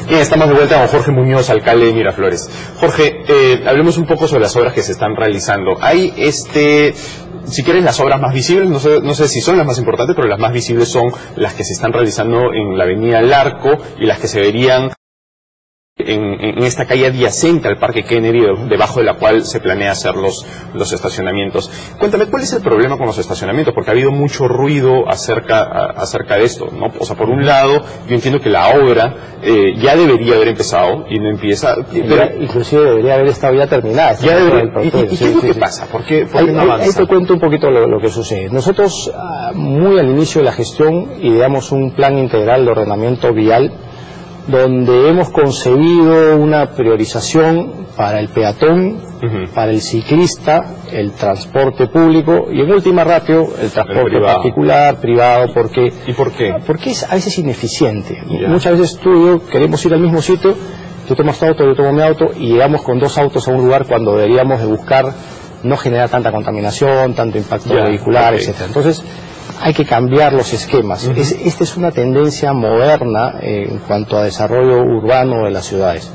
Bien, estamos de vuelta con Jorge Muñoz, alcalde de Miraflores. Jorge, hablemos un poco sobre las obras que se están realizando. Hay si quieres, las obras más visibles, no sé si son las más importantes, pero las más visibles son las que se están realizando en la avenida Larco y las que se verían en esta calle adyacente al Parque Kennedy, debajo de la cual se planea hacer los estacionamientos. Cuéntame, ¿cuál es el problema con los estacionamientos? Porque ha habido mucho ruido acerca de esto, ¿no? O sea, por un lado, yo entiendo que la obra ya debería haber empezado y no empieza. Pero inclusive debería haber estado ya terminada. Ya debería, ¿Y qué es lo que pasa? ¿Por qué no avanza? Ahí te cuento un poquito lo que sucede. Nosotros, muy al inicio de la gestión, ideamos un plan integral de ordenamiento vial donde hemos concebido una priorización para el peatón, para el ciclista, el transporte público y en última ratio el transporte particular, privado. ¿Y por qué? Porque es a veces ineficiente. Muchas veces tú y yo queremos ir al mismo sitio, tú tomas tu auto, yo tomo mi auto y llegamos con dos autos a un lugar cuando deberíamos de buscar no generar tanta contaminación, tanto impacto vehicular, etcétera. Entonces, hay que cambiar los esquemas. Esta es una tendencia moderna en cuanto a desarrollo urbano de las ciudades.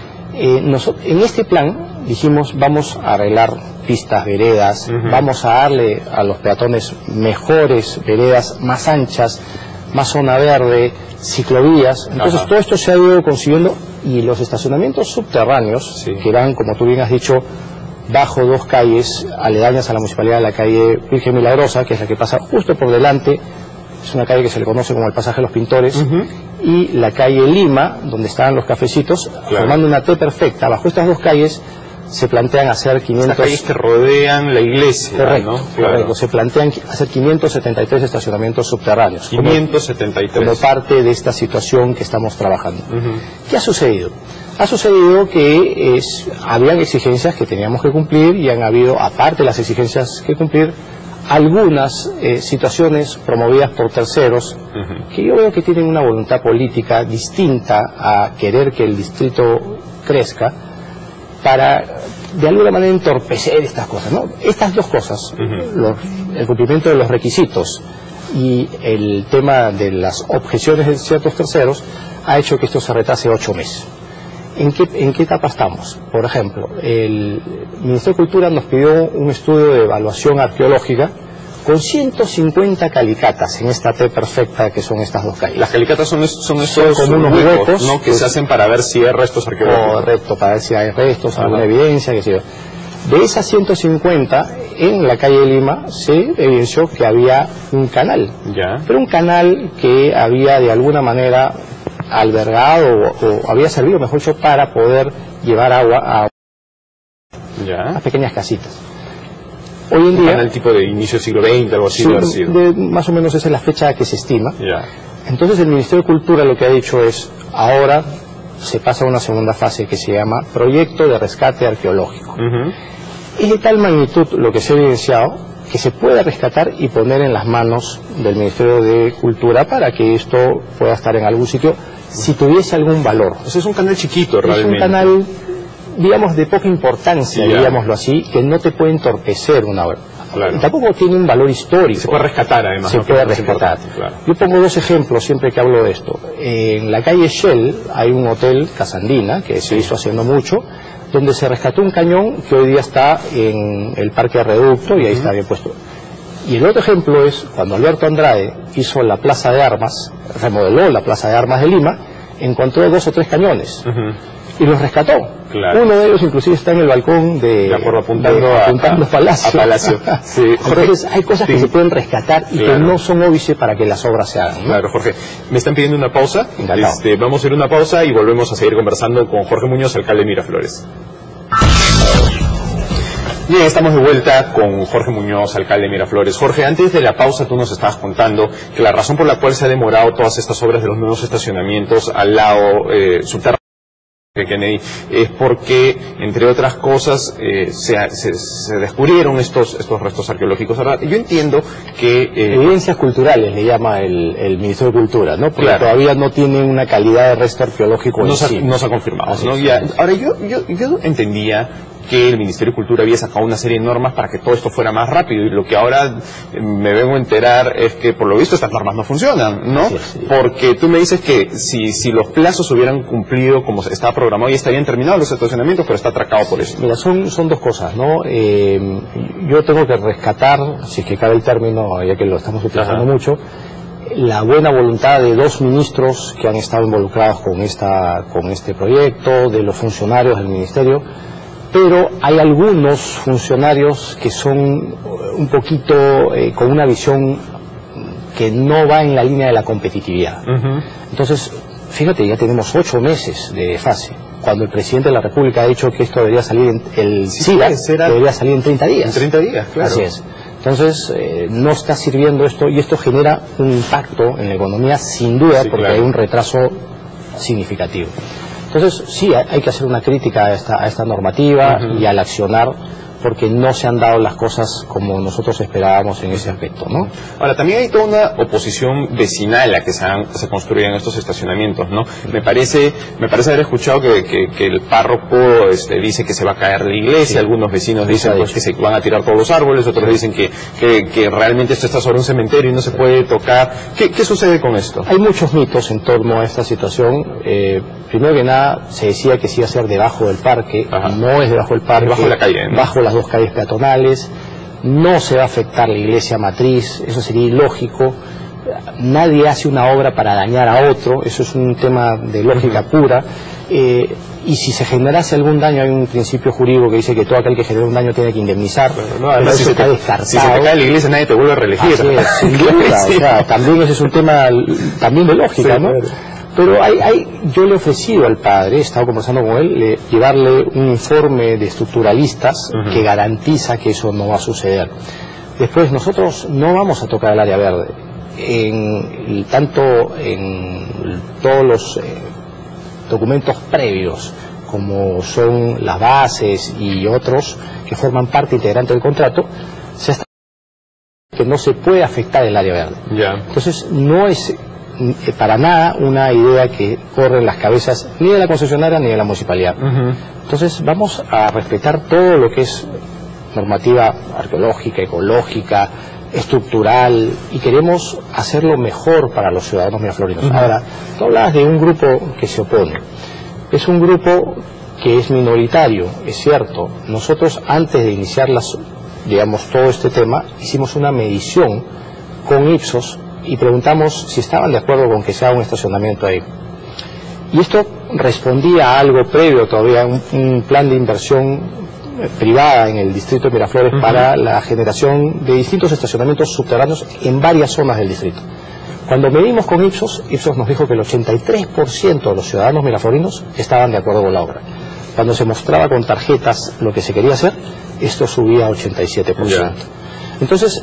En este plan dijimos, vamos a arreglar pistas, veredas, vamos a darle a los peatones mejores veredas, más anchas, más zona verde, ciclovías. Entonces todo esto se ha ido consiguiendo y los estacionamientos subterráneos, que eran, como tú bien has dicho, bajo dos calles aledañas a la municipalidad, la calle Virgen Milagrosa, que es la que pasa justo por delante, es una calle que se le conoce como el Pasaje de los Pintores, y la calle Lima, donde estaban los cafecitos, formando una T perfecta. Bajo estas dos calles se plantean hacer 500... Las calles que rodean la iglesia, correcto, ¿no? Correcto, se plantean hacer 573 estacionamientos subterráneos. 573. Como parte de esta situación que estamos trabajando. ¿Qué ha sucedido? Ha sucedido que habían exigencias que teníamos que cumplir y han habido, aparte de las exigencias que cumplir, algunas situaciones promovidas por terceros que yo veo que tienen una voluntad política distinta a querer que el distrito crezca para de alguna manera entorpecer estas cosas, ¿no? Estas dos cosas, el cumplimiento de los requisitos y el tema de las objeciones de ciertos terceros, ha hecho que esto se retrase 8 meses. ¿En qué etapa estamos? Por ejemplo, el Ministerio de Cultura nos pidió un estudio de evaluación arqueológica con 150 calicatas en esta T perfecta que son estas dos calles. Las calicatas son estos como unos huecos, ¿no? Que se hacen para ver si hay restos arqueológicos. Correcto, para ver si hay restos, alguna evidencia, qué sé yo. De esas 150, en la calle de Lima se evidenció que había un canal. Pero un canal que había de alguna manera albergado o había servido, mejor dicho, para poder llevar agua a pequeñas casitas. Hoy en día, el tipo de inicio del siglo XX, algo así, más o menos esa es la fecha que se estima. Entonces el Ministerio de Cultura lo que ha dicho es, ahora se pasa a una segunda fase que se llama Proyecto de Rescate Arqueológico. Es de tal magnitud lo que se ha evidenciado que se pueda rescatar y poner en las manos del Ministerio de Cultura para que esto pueda estar en algún sitio si tuviese algún valor. O sea, es un canal chiquito realmente. Es un canal, digamos, de poca importancia, digámoslo así, que no te puede entorpecer una obra. Y tampoco tiene un valor histórico. Se puede rescatar además. Se puede rescatar. Yo pongo dos ejemplos siempre que hablo de esto. En la calle Shell hay un hotel, Casa Andina, que se hizo haciendo mucho, donde se rescató un cañón que hoy día está en el Parque Reducto y ahí está bien puesto. Y el otro ejemplo es cuando Alberto Andrade hizo la Plaza de Armas, remodeló la Plaza de Armas de Lima, encontró 2 o 3 cañones y los rescató. Uno de ellos inclusive está en el balcón apuntando a Palacio. Entonces hay cosas que se pueden rescatar y que no son óbices para que las obras se hagan, ¿no? Claro, Jorge. Me están pidiendo una pausa. Vamos a ir a una pausa y volvemos a seguir conversando con Jorge Muñoz, alcalde de Miraflores. Bien, estamos de vuelta con Jorge Muñoz, alcalde de Miraflores. Jorge, antes de la pausa tú nos estabas contando que la razón por la cual se ha demorado todas estas obras de los nuevos estacionamientos al lado subterráneo de Kennedy es porque, entre otras cosas, se descubrieron estos restos arqueológicos. Ahora, yo entiendo que... evidencias culturales le llama el Ministerio de Cultura, ¿no? Porque todavía no tiene una calidad de resto arqueológico no se ha confirmado, ¿no? Ahora, yo entendía que el Ministerio de Cultura había sacado una serie de normas para que todo esto fuera más rápido, y lo que ahora me vengo a enterar es que por lo visto estas normas no funcionan, ¿no? Sí. Porque tú me dices que si los plazos hubieran cumplido como estaba programado, ya estarían terminados los estacionamientos, pero está atracado por eso. Mira, son dos cosas, ¿no? Yo tengo que rescatar, si es que cabe el término, ya que lo estamos utilizando mucho, la buena voluntad de dos ministros que han estado involucrados con este proyecto, de los funcionarios del ministerio, pero hay algunos funcionarios que son un poquito con una visión que no va en la línea de la competitividad. Entonces, fíjate, ya tenemos 8 meses de fase, cuando el presidente de la República ha dicho que esto debería salir, el SIDA debería salir en 30 días. En 30 días, claro. Así es. Entonces, no está sirviendo esto, y esto genera un impacto en la economía, sin duda, porque claro, hay un retraso significativo. Entonces, sí, hay que hacer una crítica a esta normativa y al accionar, porque no se han dado las cosas como nosotros esperábamos en ese aspecto, ¿no? Ahora, también hay toda una oposición vecinal a que se construyan estos estacionamientos, ¿no? Me parece haber escuchado que el párroco dice que se va a caer la iglesia, algunos vecinos dicen pues, que se van a tirar todos los árboles, otros dicen que realmente esto está sobre un cementerio y no se puede tocar. ¿Qué sucede con esto? Hay muchos mitos en torno a esta situación. Primero que nada, se decía que se iba a hacer debajo del parque. No es debajo del parque, debajo de la calle, ¿no? Bajo las 2 calles peatonales. No se va a afectar la iglesia matriz, eso sería ilógico. Nadie hace una obra para dañar a otro, eso es un tema de lógica pura. Y si se generase algún daño, hay un principio jurídico que dice que todo aquel que genera un daño tiene que indemnizar. No, además, si se te cae la iglesia, nadie te vuelve a reelegir. Así es, sin duda, o sea, también ese es un tema también de lógica, ¿no? Claro. Pero yo le he ofrecido al padre, he estado conversando con él, llevarle un informe de estructuralistas que garantiza que eso no va a suceder. Después, nosotros no vamos a tocar el área verde. Tanto en todos los documentos previos, como son las bases y otros que forman parte integrante del contrato, se está que no se puede afectar el área verde. Entonces, no es para nada una idea que corre en las cabezas ni de la concesionaria ni de la municipalidad. Entonces vamos a respetar todo lo que es normativa arqueológica, ecológica, estructural, y queremos hacerlo mejor para los ciudadanos miraflorinos. Ahora, tú hablabas de un grupo que se opone. Es un grupo que es minoritario, es cierto. Nosotros, antes de iniciar todo este tema, hicimos una medición con Ipsos y preguntamos si estaban de acuerdo con que se haga un estacionamiento ahí. Y esto respondía a algo previo todavía, un plan de inversión privada en el distrito de Miraflores para la generación de distintos estacionamientos subterráneos en varias zonas del distrito. Cuando medimos con Ipsos nos dijo que el 83% de los ciudadanos miraflorinos estaban de acuerdo con la obra. Cuando se mostraba con tarjetas lo que se quería hacer, esto subía a 87%. Entonces,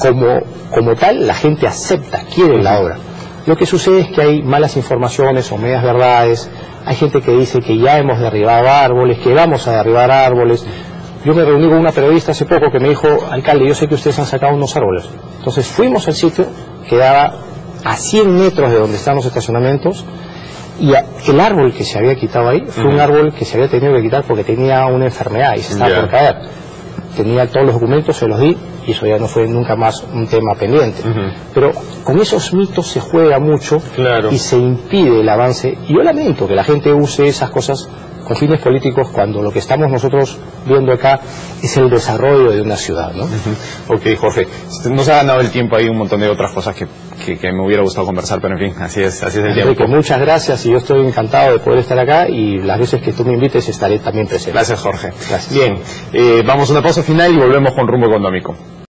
como tal, la gente acepta, quiere la obra. Lo que sucede es que hay malas informaciones o medias verdades. Hay gente que dice que ya hemos derribado árboles, que vamos a derribar árboles. Yo me reuní con una periodista hace poco que me dijo: alcalde, yo sé que ustedes han sacado unos árboles. Entonces fuimos al sitio, quedaba a 100 metros de donde están los estacionamientos, y el árbol que se había quitado ahí fue un árbol que se había tenido que quitar porque tenía una enfermedad y se estaba por caer. Tenía todos los documentos, se los di, y eso ya no fue nunca más un tema pendiente. Pero con esos mitos se juega mucho y se impide el avance. Y yo lamento que la gente use esas cosas con fines políticos cuando lo que estamos nosotros viendo acá es el desarrollo de una ciudad, ¿no? Ok, Jorge, nos ha ganado el tiempo, hay un montón de otras cosas que me hubiera gustado conversar, pero en fin, así es el tiempo. Muchas gracias, y yo estoy encantado de poder estar acá, y las veces que tú me invites estaré también presente. Gracias, Jorge. Gracias. Bien, vamos a una pausa final y volvemos con Rumbo Económico.